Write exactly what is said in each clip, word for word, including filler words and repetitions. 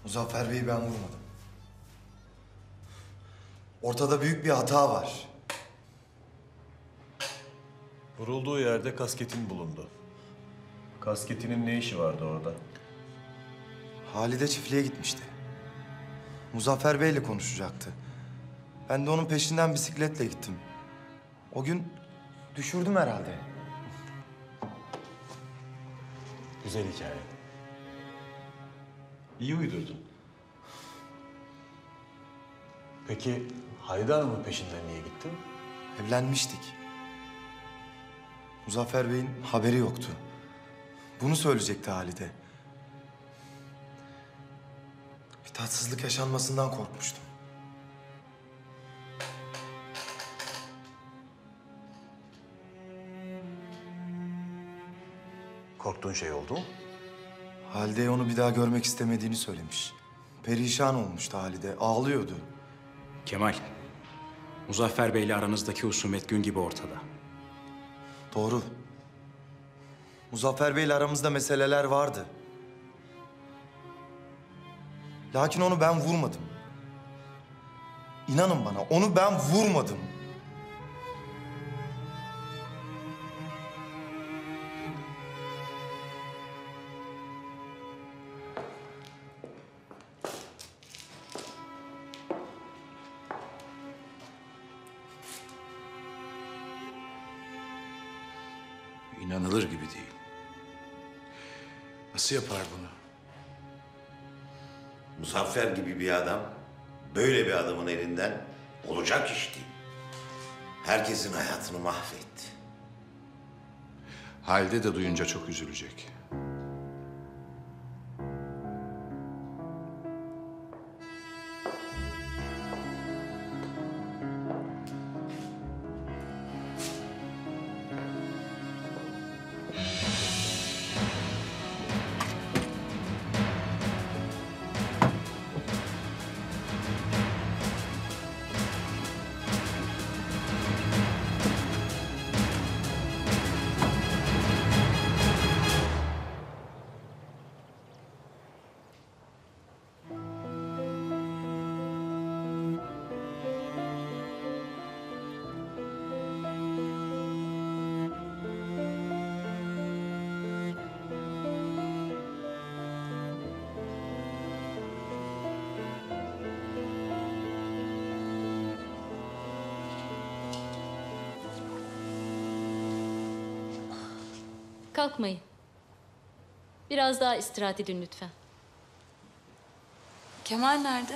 Muzaffer Bey'i ben vurmadım. Ortada büyük bir hata var. Vurulduğu yerde kasketin bulundu. Kasketinin ne işi vardı orada? Halide çiftliğe gitmişti. Muzaffer Bey'le konuşacaktı. Ben de onun peşinden bisikletle gittim. O gün düşürdüm herhalde. Güzel hikaye. İyi uydurdun. Peki Halide Hanım'ın peşinden niye gittin? Evlenmiştik. Muzaffer Bey'in haberi yoktu. Bunu söyleyecekti Halide. Bir tatsızlık yaşanmasından korkmuştum. Korktuğun şey oldu mu? Halide'ye onu bir daha görmek istemediğini söylemiş. Perişan olmuştu Halide, ağlıyordu. Kemal, Muzaffer Bey'le aranızdaki husumet gün gibi ortada. Doğru. Muzaffer Bey'le aramızda meseleler vardı. Lakin onu ben vurmadım. İnanın bana, onu ben vurmadım. İnanılır gibi değil. Nasıl yapar bunu? Muzaffer gibi bir adam, böyle bir adamın elinden olacak iş değil. Herkesin hayatını mahvetti. Halide de duyunca çok üzülecek. Kalkmayın. Biraz daha istirahat edin lütfen. Kemal nerede?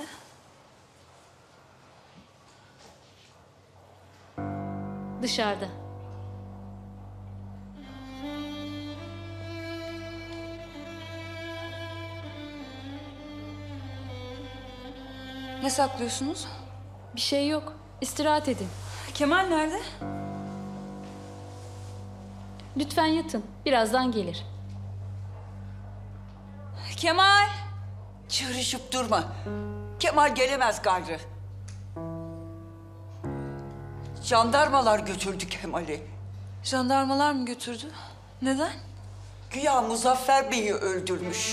Dışarıda. Ne saklıyorsunuz? Bir şey yok. İstirahat edin. Kemal nerede? Lütfen yatın. Birazdan gelir. Kemal! Çığırışıp durma. Kemal gelemez gayrı. Jandarmalar götürdü Kemal'i. Jandarmalar mı götürdü? Neden? Güya Muzaffer Bey'i öldürmüş.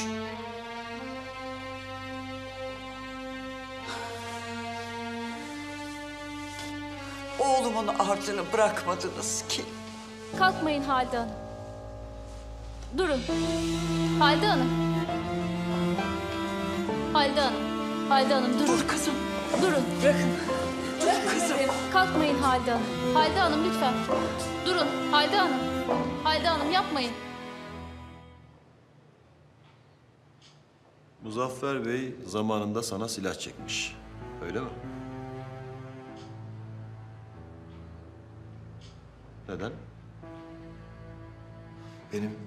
Oğlumun ardını bırakmadınız ki. Kalkmayın Halide Hanım. Durun. Halide Hanım. Halide Hanım. Halide Hanım durun. Dur kızım. Durun. Bırakın. Dur kızım. Kalkmayın Halide Hanım. Halide Hanım lütfen. Durun. Halide Hanım. Halide Hanım yapmayın. Muzaffer Bey zamanında sana silah çekmiş. Öyle mi? Neden? Benim...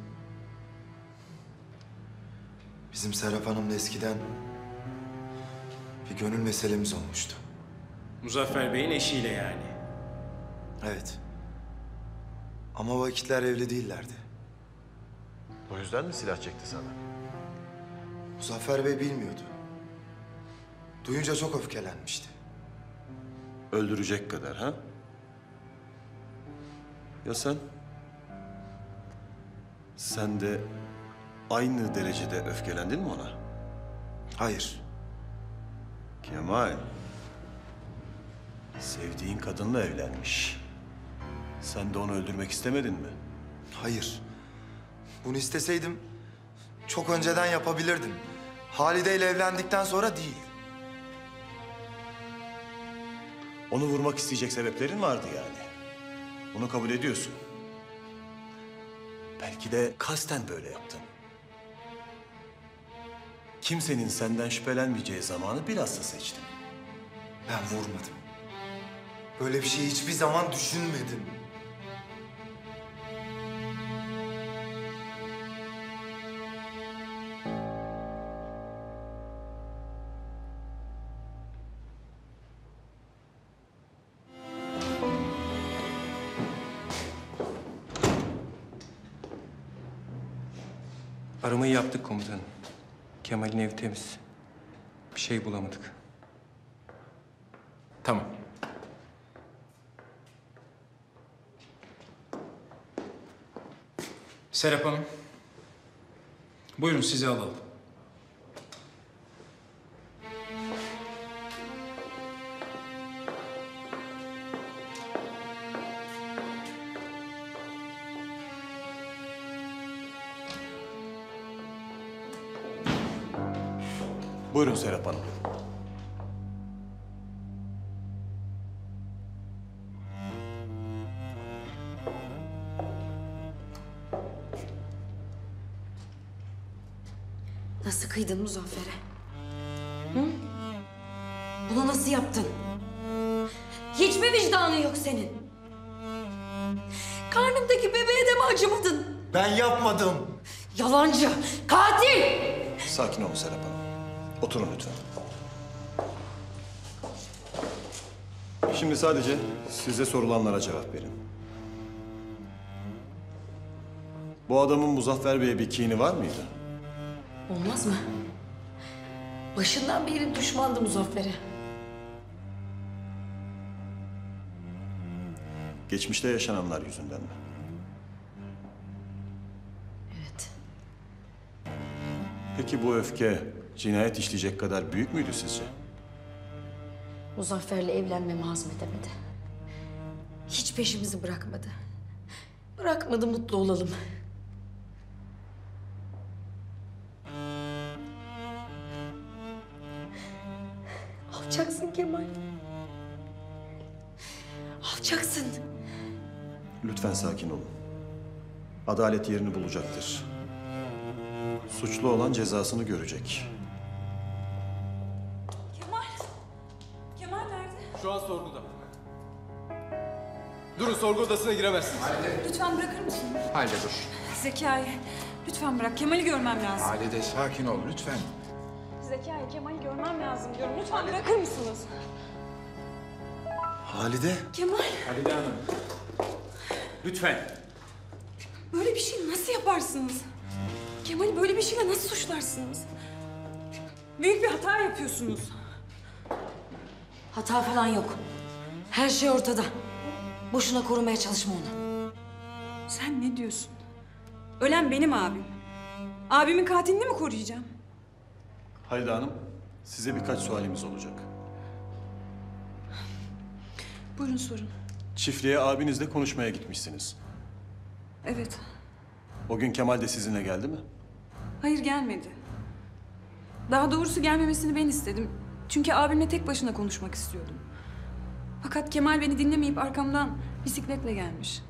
Bizim Serap Hanım'la eskiden bir gönül meselemiz olmuştu. Muzaffer Bey'in eşiyle yani. Evet. Ama o vakitler evli değillerdi. O yüzden mi silah çekti sana? Muzaffer Bey bilmiyordu. Duyunca çok öfkelenmişti. Öldürecek kadar ha? Ya sen? Sen de aynı derecede öfkelendin mi ona? Hayır. Kemal. Sevdiğin kadınla evlenmiş. Sen de onu öldürmek istemedin mi? Hayır. Bunu isteseydim çok önceden yapabilirdim. Halide ile evlendikten sonra değil. Onu vurmak isteyecek sebeplerin vardı yani. Bunu kabul ediyorsun. Belki de kasten böyle yaptın. Kimsenin senden şüphelenmeyeceği zamanı bilhassa seçtin. Ben vurmadım. Böyle bir şey hiçbir zaman düşünmedim. Aramayı yaptık komutanım. Kemal'in evi temiz. Bir şey bulamadık. Tamam. Serap Hanım. Buyurun sizi alalım. Buyurun Serap Hanım. Nasıl kıydın Muzaffer'e? Hı? Bunu nasıl yaptın? Hiç mi vicdanın yok senin? Karnımdaki bebeğe de mi acımadın? Ben yapmadım. Yalancı, katil! Sakin olun Serap Hanım. Oturun lütfen. Şimdi sadece size sorulanlara cevap verin. Bu adamın Muzaffer Bey'e bir kini var mıydı? Olmaz mı? Başından beri düşmandı Muzaffer'e. Geçmişte yaşananlar yüzünden mi? Evet. Peki bu öfke cinayet işleyecek kadar büyük müydü sizce? Muzaffer'le evlenmemi hazmedemedi. Hiç peşimizi bırakmadı. Bırakmadı mutlu olalım. Alçaksın Kemal. Alçaksın. Lütfen sakin olun. Adalet yerini bulacaktır. Suçlu olan cezasını görecek. Kemal. Kemal nerede? Şu an sorguda. Durun, sorgu odasına giremezsiniz. Lütfen bırakır mısın? Halide dur. Zekai, lütfen bırak. Kemal'i görmem lazım. Halide sakin ol lütfen. Zekai, Kemal'i görmem lazım diyorum. Lütfen bırakır mısınız? Halide. Kemal, Halide Hanım. Lütfen. böyle bir şey nasıl yaparsınız? Kemal'i böyle bir şeyle nasıl suçlarsınız? Büyük bir hata yapıyorsunuz. Hata falan yok. Her şey ortada. Boşuna korumaya çalışma onu. Sen ne diyorsun? Ölen benim abim. Abimin katilini mi koruyacağım? Halide Hanım, size birkaç sualimiz olacak. Buyurun sorun. Çiftliğe abinizle konuşmaya gitmişsiniz. Evet. O gün Kemal de sizinle geldi mi? Hayır, gelmedi. Daha doğrusu gelmemesini ben istedim. Çünkü abimle tek başına konuşmak istiyordum. Fakat Kemal beni dinlemeyip arkamdan bisikletle gelmiş.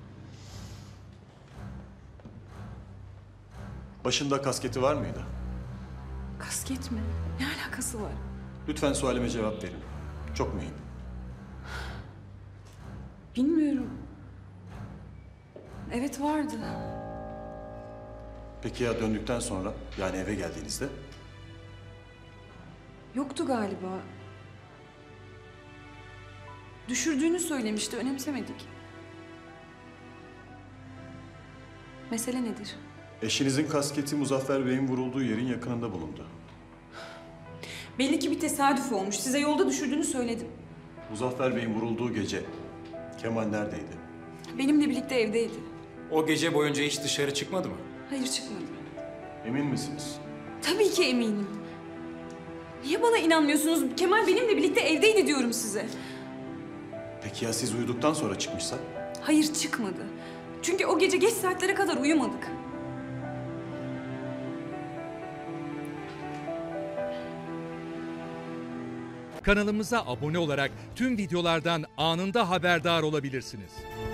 Başında kasketi var mıydı? Kasket mi? Ne alakası var? Lütfen sualime cevap verin. Çok mühim. Bilmiyorum. Evet, vardı. Peki ya döndükten sonra, yani eve geldiğinizde? Yoktu galiba. Düşürdüğünü söylemişti, önemsemedik. Mesele nedir? Eşinizin kasketi Muzaffer Bey'in vurulduğu yerin yakınında bulundu. Belli ki bir tesadüf olmuş. Size yolda düşürdüğünü söyledim. Muzaffer Bey'in vurulduğu gece Kemal neredeydi? Benimle birlikte evdeydi. O gece boyunca hiç dışarı çıkmadı mı? Hayır, çıkmadı. Emin misiniz? Tabii ki eminim. Niye bana inanmıyorsunuz? Kemal benimle birlikte evdeydi diyorum size. Peki ya siz uyuduktan sonra çıkmışsa? Hayır, çıkmadı. Çünkü o gece geç saatlere kadar uyumadık. Kanalımıza abone olarak tüm videolardan anında haberdar olabilirsiniz.